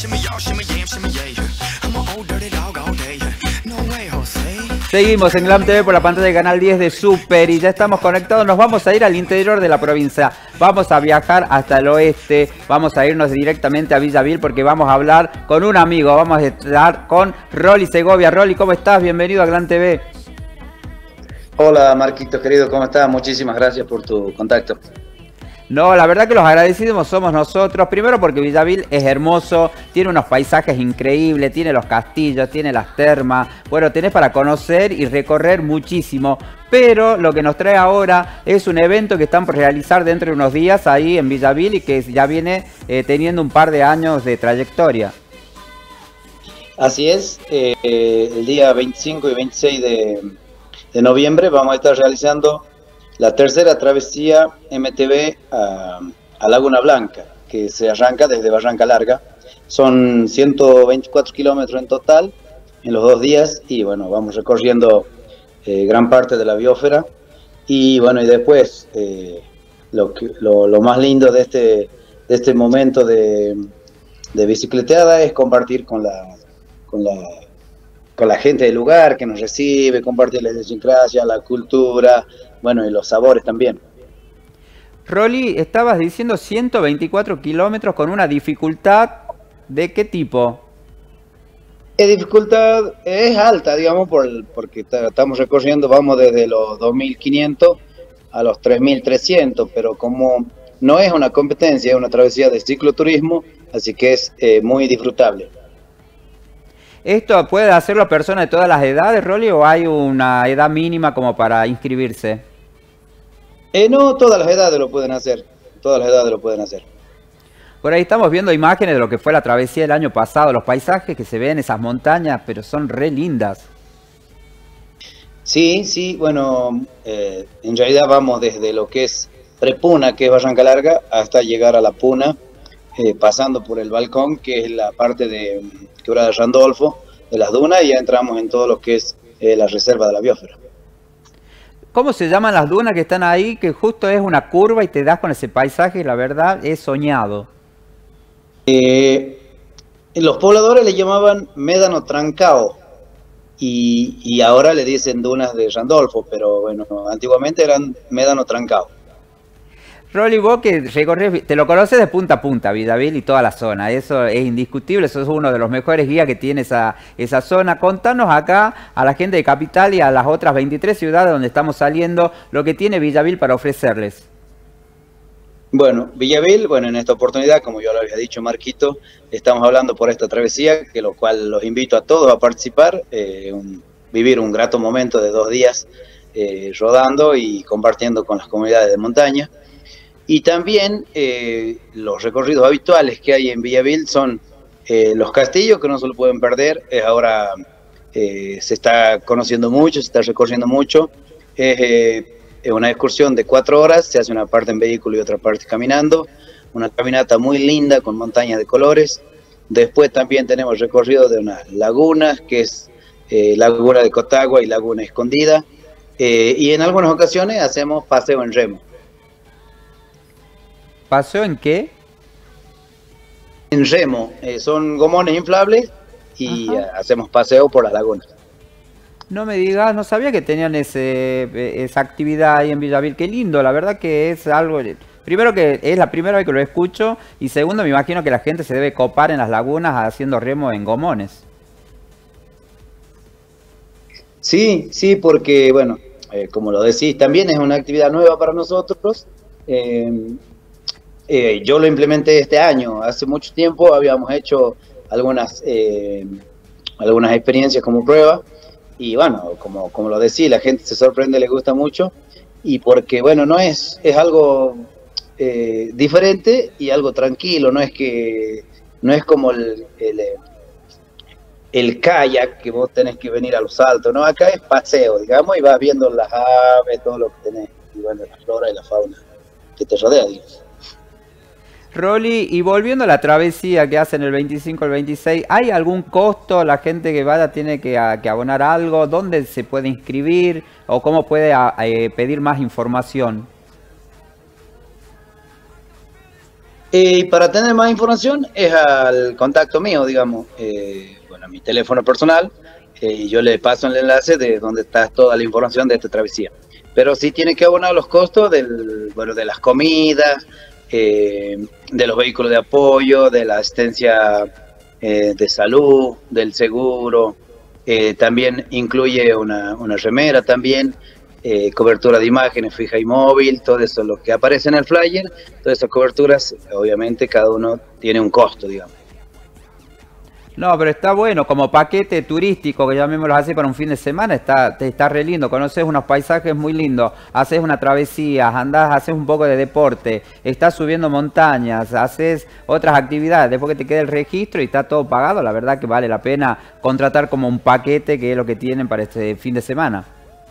Seguimos en Glam TV por la pantalla de Canal 10 de Super y ya estamos conectados. Nos vamos a ir al interior de la provincia. Vamos a viajar hasta el oeste. Vamos a irnos directamente a Villavil porque vamos a hablar con un amigo. Vamos a estar con Rolly Segovia. Rolly, ¿cómo estás? Bienvenido a Glam TV. Hola Marquito querido, ¿cómo estás? Muchísimas gracias por tu contacto. No, la verdad que los agradecidos somos nosotros. Primero porque Villavil es hermoso, tiene unos paisajes increíbles, tiene los castillos, tiene las termas. Bueno, tenés para conocer y recorrer muchísimo. Pero lo que nos trae ahora es un evento que están por realizar dentro de unos días ahí en Villavil y que ya viene teniendo un par de años de trayectoria. Así es, el día 25 y 26 de noviembre vamos a estar realizando la tercera travesía MTB a Laguna Blanca, que se arranca desde Barranca Larga. Son 124 kilómetros en total en los 2 días y bueno, vamos recorriendo gran parte de la biosfera y bueno, y después lo más lindo de este momento de bicicleteada es compartir con la gente del lugar que nos recibe, compartir la idiosincrasia, la cultura, bueno, y los sabores también. Rolly, estabas diciendo 124 kilómetros con una dificultad, ¿de qué tipo? La dificultad es alta, digamos, porque estamos recorriendo, vamos desde los 2.500 a los 3.300, pero como no es una competencia, es una travesía de cicloturismo, así que es muy disfrutable. ¿Esto puede hacerlo personas de todas las edades, Rolly, o hay una edad mínima como para inscribirse? No, todas las edades lo pueden hacer, todas las edades lo pueden hacer. Por ahí estamos viendo imágenes de lo que fue la travesía del año pasado, los paisajes que se ven, esas montañas, pero son re lindas. Sí, sí, bueno, en realidad vamos desde lo que es Prepuna, que es Barranca Larga, hasta llegar a La Puna, pasando por el Balcón, que es la parte de Quebrada de Randolfo, de las dunas, y ya entramos en todo lo que es la reserva de la biosfera. ¿Cómo se llaman las dunas que están ahí? Que justo es una curva y te das con ese paisaje, la verdad es soñado. Los pobladores le llamaban Médano Trancao y ahora le dicen dunas de Randolfo, pero bueno, antiguamente eran Médano Trancao. Rolly, vos que recorres, te lo conoces de punta a punta, Villavil y toda la zona, eso es indiscutible, sos uno de los mejores guías que tiene esa zona. Contanos acá a la gente de Capital y a las otras 23 ciudades donde estamos saliendo lo que tiene Villavil para ofrecerles. Bueno, Villavil, bueno, en esta oportunidad, como yo lo había dicho Marquito, estamos hablando por esta travesía, que lo cual los invito a todos a participar, vivir un grato momento de 2 días rodando y compartiendo con las comunidades de montaña. Y también los recorridos habituales que hay en Villavil son los castillos, que no se lo pueden perder. Ahora se está conociendo mucho, se está recorriendo mucho. Es una excursión de 4 horas, se hace una parte en vehículo y otra parte caminando. Una caminata muy linda con montañas de colores. Después también tenemos recorrido de unas lagunas, que es Laguna de Cotagua y Laguna Escondida. Y en algunas ocasiones hacemos paseo en remo. ¿Paseo en qué? En remo, son gomones inflables y hacemos paseo por las lagunas. No me digas, no sabía que tenían esa actividad ahí en Villavil. Qué lindo, la verdad que es algo... Primero que es la primera vez que lo escucho y segundo me imagino que la gente se debe copar en las lagunas haciendo remo en gomones. Sí, sí, porque bueno, como lo decís, también es una actividad nueva para nosotros. Yo lo implementé este año. Hace mucho tiempo habíamos hecho algunas experiencias como prueba y bueno, como lo decía, la gente se sorprende, le gusta mucho y porque bueno, es algo diferente y algo tranquilo, no es como el kayak que vos tenés que venir a los saltos, no, acá es paseo, digamos, y vas viendo las aves, todo lo que tenés, y bueno, la flora y la fauna que te rodea, digamos. Rolly, y volviendo a la travesía que hacen el 25 al 26, ¿hay algún costo? ¿La gente que vaya tiene que abonar algo? ¿Dónde se puede inscribir? ¿O cómo puede pedir más información? Y para tener más información es al contacto mío, digamos, bueno, a mi teléfono personal, y yo le paso el enlace de donde está toda la información de esta travesía. Pero sí tiene que abonar los costos bueno, de las comidas, de los vehículos de apoyo, de la asistencia de salud, del seguro. También incluye una remera también, cobertura de imágenes fija y móvil, todo eso lo que aparece en el flyer, todas esas coberturas, obviamente cada uno tiene un costo, digamos. No, pero está bueno, como paquete turístico, que llamémoslo así, para un fin de semana, está re lindo. Conoces unos paisajes muy lindos, haces una travesía, andás, haces un poco de deporte, estás subiendo montañas, haces otras actividades, después que te quede el registro y está todo pagado, la verdad que vale la pena contratar como un paquete, que es lo que tienen para este fin de semana.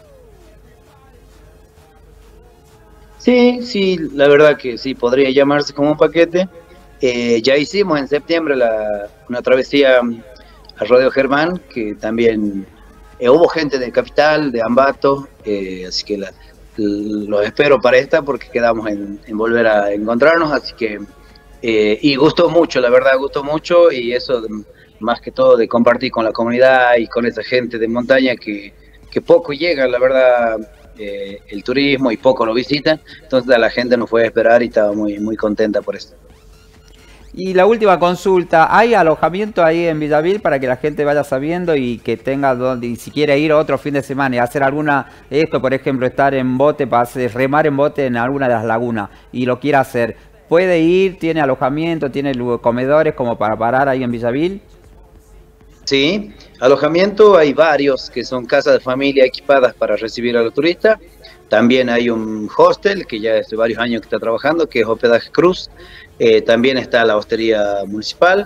Sí, sí, la verdad que sí, podría llamarse como un paquete. Ya hicimos en septiembre una travesía a Rodeo Germán, que también hubo gente de Capital, de Ambato, así que los espero para esta porque quedamos en volver a encontrarnos, así que, y gustó mucho, la verdad gustó mucho, y eso más que todo de compartir con la comunidad y con esa gente de montaña que poco llega, la verdad, el turismo y poco lo visitan, entonces la gente nos fue a esperar y estaba muy, muy contenta por eso. Y la última consulta, ¿hay alojamiento ahí en Villavil para que la gente vaya sabiendo y que tenga donde, y si quiere ir otro fin de semana y hacer alguna, esto por ejemplo, estar en bote, para remar en bote en alguna de las lagunas y lo quiera hacer, puede ir, tiene alojamiento, tiene comedores como para parar ahí en Villavil? Sí, alojamiento hay varios que son casas de familia equipadas para recibir a los turistas. También hay un hostel que ya hace varios años que está trabajando, que es Hospedaje Cruz. También está la hostería municipal.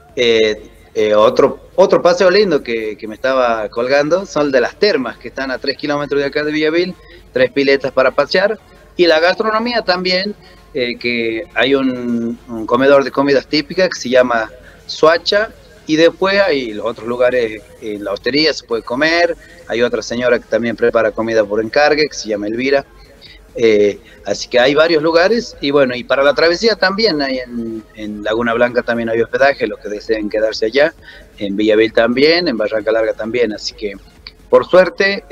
Otro paseo lindo que me estaba colgando son de las termas, que están a 3 kilómetros de acá de Villavil, 3 piletas para pasear. Y la gastronomía también, que hay un comedor de comidas típicas que se llama Suacha. Y después hay los otros lugares, en la hostería se puede comer, hay otra señora que también prepara comida por encargue, que se llama Elvira. Así que hay varios lugares, y bueno, y para la travesía también hay en Laguna Blanca también hay hospedaje, los que deseen quedarse allá, en Villavil también, en Barranca Larga también, así que por suerte,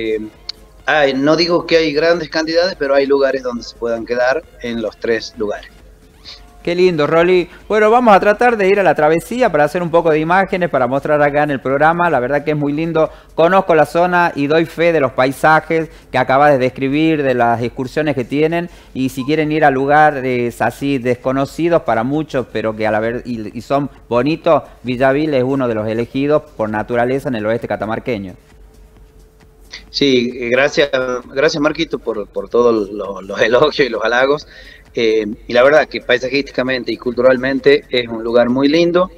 no digo que hay grandes cantidades, pero hay lugares donde se puedan quedar en los 3 lugares. Qué lindo, Rolly. Bueno, vamos a tratar de ir a la travesía para hacer un poco de imágenes, para mostrar acá en el programa. La verdad que es muy lindo. Conozco la zona y doy fe de los paisajes que acabas de describir, de las excursiones que tienen. Y si quieren ir a lugares así desconocidos para muchos, pero que a la vez y son bonitos, Villavil es uno de los elegidos por naturaleza en el oeste catamarqueño. Sí, gracias Marquito por todos los elogios y los halagos. Y la verdad que paisajísticamente y culturalmente es un lugar muy lindo,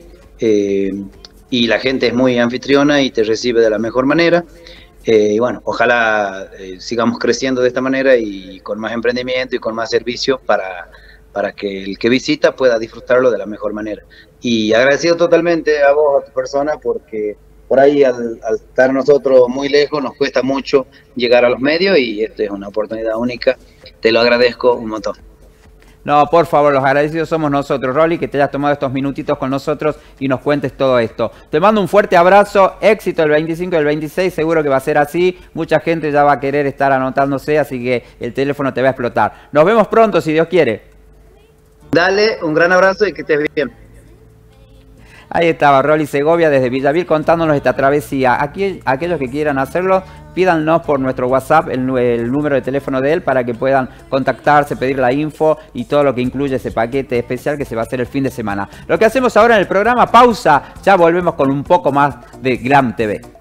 y la gente es muy anfitriona y te recibe de la mejor manera. Y bueno, ojalá sigamos creciendo de esta manera y con más emprendimiento y con más servicios para que el que visita pueda disfrutarlo de la mejor manera. Y agradecido totalmente a vos, a tu persona, porque por ahí al estar nosotros muy lejos nos cuesta mucho llegar a los medios y esta es una oportunidad única. Te lo agradezco un montón. No, por favor, los agradecidos somos nosotros, Rolly, que te hayas tomado estos minutitos con nosotros y nos cuentes todo esto. Te mando un fuerte abrazo, éxito el 25 y el 26, seguro que va a ser así. Mucha gente ya va a querer estar anotándose, así que el teléfono te va a explotar. Nos vemos pronto, si Dios quiere. Dale, un gran abrazo y que estés bien. Ahí estaba Rolly Segovia desde Villavil contándonos esta travesía. Aquí, aquellos que quieran hacerlo, pídanos por nuestro WhatsApp el número de teléfono de él para que puedan contactarse, pedir la info y todo lo que incluye ese paquete especial que se va a hacer el fin de semana. Lo que hacemos ahora en el programa, pausa, ya volvemos con un poco más de Glam TV.